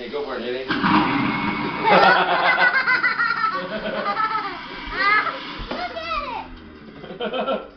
Okay, go for it, Haley. Look at it!